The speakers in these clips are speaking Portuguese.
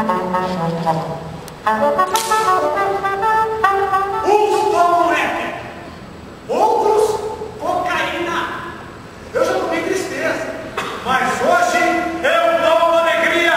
Uns tomam éter, outros cocaína. Eu já tomei tristeza, mas hoje eu tomo alegria.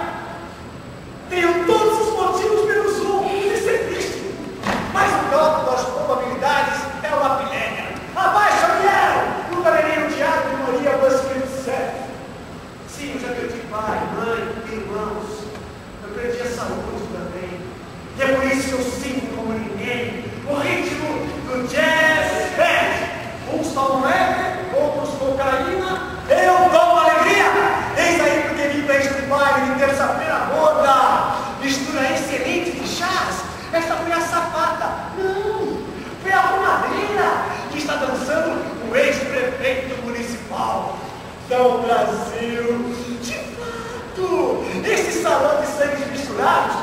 Tenho todos os motivos menos um de ser triste, mas o cálculo das probabilidades é uma pilhéria. Abaixo eu quero no galeria diário de Maria Busquets. Sim, eu já perdi pai, mãe, irmãos. Eu perdi a saúde também. E é por isso que eu sinto como ninguém o ritmo do jazz band. Uns tomam leve, outros cocaína. Eu tomo alegria. Eis aí porque vim para este baile de terça-feira gorda. Mistura excelente de chás. Essa foi a sapata. Não, foi a arrumadeira que está dançando o ex-prefeito municipal. São Brasil. De fato, esse salão de sangues misturados